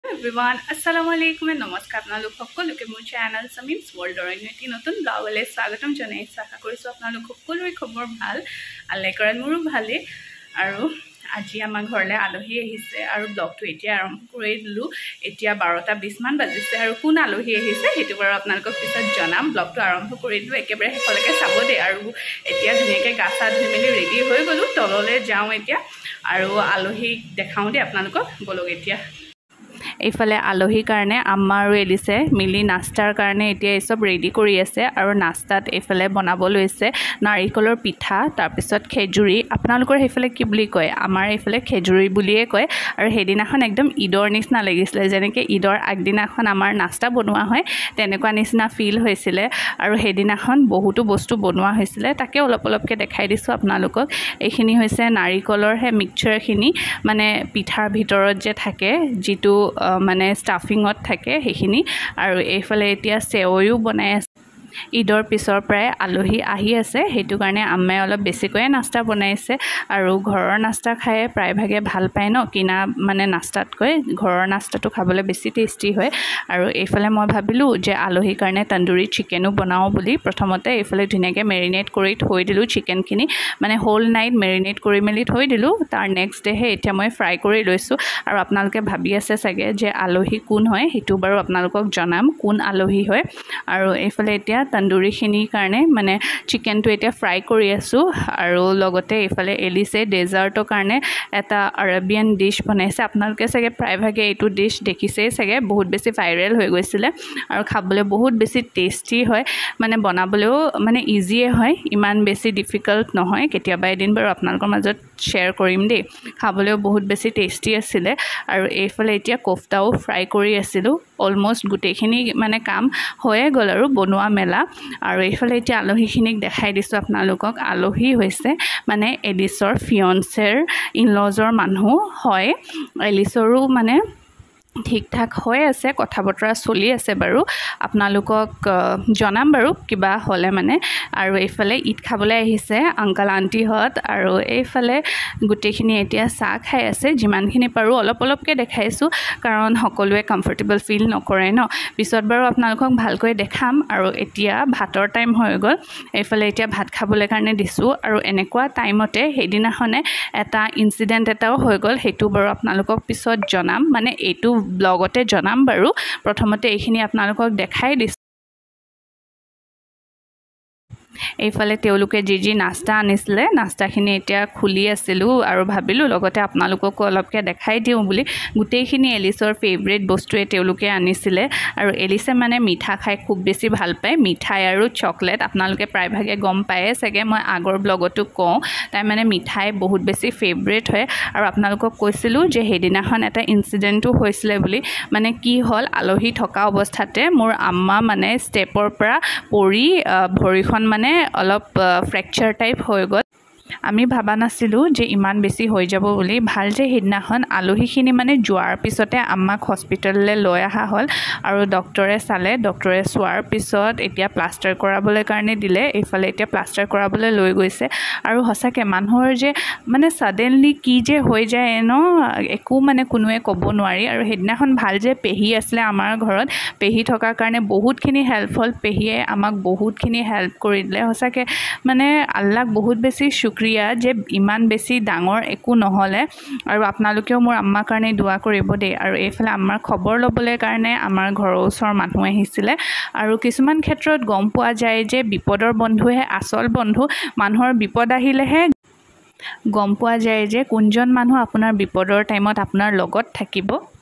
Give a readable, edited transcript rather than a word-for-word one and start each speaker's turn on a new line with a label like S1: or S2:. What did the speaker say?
S1: everyone, assalamualaikum and namaskar apnalok সকলোকে মোৰ channel সামিমছ ওয়াৰ্ল্ডৰ এটি নতুন ব্লগলৈ স্বাগতম জনাইছো। আশা কৰিছো আপোনালোক সকলোৰে খবৰ ভাল, আল্লাহ কৰাত মোৰো ভালে। আৰু আজি আমাৰ ঘৰলৈ আলহী আহিছে আৰু ব্লগটো এতিয়া আৰম্ভ কৰি দিলো। এতিয়া 12:20 মান বাজিছে আৰু কোন আলহী আহিছে সেইটো বাৰু আপোনালোকক পিছত জনাম। ব্লগটো আৰম্ভ কৰি দিলো, একেবাৰে শেষলৈকে চাব দে। আৰু এতিয়া ধুনীয়াকৈ গা চা ধুই মেলি ৰেডি হৈ গ'লো, তললৈ যাওঁ এতিয়া আৰু আলহীক দেখাওঁ দে আপোনালোকক। বলক এতিয়া এইফালে আলহীৰ কাৰণে আম্মা আৰু এলিছে মিলি নাস্তাৰ কাৰণে এতিয়া এই সব ৰেডি কৰি আছে। আৰু নাস্তাত এইফালে বনাব লৈছে নাৰিকলৰ পিঠা, তাৰপিছত খেজুৰি। আপোনালোকৰ সেইফালে কি বুলি কয়? আমাৰ এইফালে খেজুৰি বুলিয়ে কয়। আৰু সেইদিনাখন একদম ঈদৰ নিচিনা লাগিছিলে, যেনেকৈ ঈদৰ আগদিনাখন আমাৰ নাস্তা বনোৱা হয় তেনেকুৱা নিচিনা ফিল হৈছিলে। আৰু সেইদিনাখন বহুতো বস্তু বনোৱা হৈছিলে, তাকে অলপ অলপকৈ দেখাই দিছোঁ আপোনালোকক। এইখিনি হৈছে নাৰিকলৰ সেই মিক্সচাৰখিনি, মানে পিঠাৰ ভিতৰত যে থাকে যিটো মানে ষ্টাফিঙত থাকে সেইখিনি। আৰু এইফালে এতিয়া চেৱৈও বনাই আছে। ঈদৰ পিছৰ পৰাই আলহী আহি আছে, সেইটো কাৰণে আম্মাই অলপ বেছিকৈয়ে নাস্তা বনাইছে। আৰু ঘৰৰ নাস্তা খাই প্ৰায়ভাগে ভাল পায় ন, কিনা মানে নাস্তাতকৈ ঘৰৰ নাস্তাটো খাবলৈ বেছি টেষ্টি হয়। আৰু এইফালে মই ভাবিলোঁ যে আলহীৰ কাৰণে তন্দুৰী চিকেনো বনাওঁ বুলি। প্ৰথমতে এইফালে ধুনীয়াকৈ মেৰিনেট কৰি থৈ দিলোঁ চিকেনখিনি, মানে হোল নাইট মেৰিনেট কৰি মেলি থৈ দিলোঁ। তাৰ নেক্সট ডেহে এতিয়া মই ফ্ৰাই কৰি লৈছোঁ। আৰু আপোনালোকে ভাবি আছে চাগে যে আলহী কোন হয়, সেইটো বাৰু আপোনালোকক জনাম কোন আলহী হয়। আৰু এইফালে এতিয়া তন্দুৰীখিনিৰ কাৰণে মানে চিকেনটো এতিয়া ফ্ৰাই কৰি আছোঁ। আৰু লগতে এইফালে এলিছে ডেজাৰ্টৰ কাৰণে এটা আৰবিয়ান ডিছ বনাইছে। আপোনালোকে চাগে প্ৰায়ভাগে এইটো ডিছ দেখিছেই চাগে, বহুত বেছি ভাইৰেল হৈ গৈছিলে আৰু খাবলৈ বহুত বেছি টেষ্টি হয়। মানে বনাবলৈও মানে ইজিয়ে হয়, ইমান বেছি ডিফিকাল্ট নহয়। কেতিয়াবা এদিন বাৰু আপোনালোকৰ মাজত শ্বেয়াৰ কৰিম দেই। খাবলৈও বহুত বেছি টেষ্টি আছিলে। আৰু এইফালে এতিয়া কোফতাও ফ্ৰাই কৰি আছিলোঁ। অলমষ্ট গোটেইখিনি মানে কাম হৈয়ে গ'ল আৰু বনোৱা মেলা। আৰু এইফালে এতিয়া আলহীখিনিক দেখাই দিছোঁ আপোনালোকক। আলহী হৈছে মানে এলিছৰ ফিয়ন্সেৰ ইনলজৰ মানুহ হয়। এলিছৰো মানে ঠিক ঠাক হৈ আছে, কথা বতৰা চলি আছে বাৰু। আপোনালোকক জনাম বাৰু কিবা হ'লে মানে। আৰু এইফালে ঈদ খাবলৈ আহিছে আংকাল আণ্টিহঁত। আৰু এইফালে গোটেইখিনি এতিয়া চাহ খাই আছে। যিমানখিনি পাৰোঁ অলপ অলপকৈ দেখাইছোঁ, কাৰণ সকলোৱে কমফৰ্টেবল ফিল নকৰে ন। পিছত বাৰু আপোনালোকক ভালকৈ দেখাম। আৰু এতিয়া ভাতৰ টাইম হৈ গ'ল, এইফালে এতিয়া ভাত খাবলৈ কাৰণে দিছোঁ। আৰু এনেকুৱা টাইমতে সেইদিনাখনে এটা ইনচিডেণ্ট এটাও হৈ গ'ল, সেইটো বাৰু আপোনালোকক পিছত জনাম, মানে এইটো ব্লগতে জনাম বাৰু। প্ৰথমতে এইখিনি আপোনালোকক দেখাই দিছোঁ। এইফালে তেওঁলোকে যি নাস্তা আনিছিলে, নাস্তাখিনি এতিয়া খুলি আছিলোঁ আৰু ভাবিলোঁ লগতে আপোনালোককো অলপকৈ দেখাই দিওঁ বুলি। গোটেইখিনি এলিছৰ ফেভৰেট বস্তুৱে তেওঁলোকে আনিছিলে। আৰু এলিছে মানে মিঠা খাই খুব বেছি ভাল পায়, মিঠাই আৰু চকলেট। আপোনালোকে প্ৰায়ভাগে গম পায়ে চাগে, মই আগৰ ব্লগতো কওঁ তাই মানে মিঠাই বহুত বেছি ফেভৰেট হয়। আৰু আপোনালোকক কৈছিলোঁ যে সেইদিনাখন এটা ইনচিডেণ্টো হৈছিলে বুলি। মানে কি হ'ল, আলহী থকা অৱস্থাতে মোৰ আম্মা মানে ষ্টেপৰ পৰা পৰি ভৰিখন মানে অলপ ফ্ৰেকচাৰ টাইপ হৈ গ'ল। আমি ভাবা নাছিলোঁ যে ইমান বেছি হৈ যাব বুলি। ভাল যে সেইদিনাখন আলহীখিনি মানে যোৱাৰ পিছতে আম্মাক হস্পিটেললৈ লৈ অহা হ'ল। আৰু ডক্টৰে চালে, ডক্টৰে চোৱাৰ পিছত এতিয়া প্লাষ্টাৰ কৰাবলৈ কাৰণে দিলে। এইফালে এতিয়া প্লাষ্টাৰ কৰাবলৈ লৈ গৈছে। আৰু সঁচাকৈ মানুহৰ যে মানে ছাডেনলি কি যে হৈ যায় ন, একো মানে কোনোৱে ক'ব নোৱাৰি। আৰু সেইদিনাখন ভাল যে পেহী আছিলে আমাৰ ঘৰত, পেহী থকাৰ কাৰণে বহুতখিনি হেল্প হ'ল। পেহীয়ে আমাক বহুতখিনি হেল্প কৰি দিলে। সঁচাকৈ মানে আল্লাহক বহুত বেছি শুক্ৰিয়া যে ইমান বেছি ডাঙৰ একো নহ'লে। আৰু আপোনালোকেও মোৰ আম্মাৰ কাৰণে দোৱা কৰিব দেই। আৰু এইফালে আম্মাৰ খবৰ ল'বলৈ কাৰণে আমাৰ ঘৰৰ ওচৰৰ মানুহ আহিছিলে। আৰু কিছুমান ক্ষেত্ৰত গম পোৱা যায় যে বিপদৰ বন্ধুহে আচল বন্ধু। মানুহৰ বিপদ আহিলেহে গম পোৱা যায় যে কোনজন মানুহ আপোনাৰ বিপদৰ টাইমত আপোনাৰ লগত থাকিব।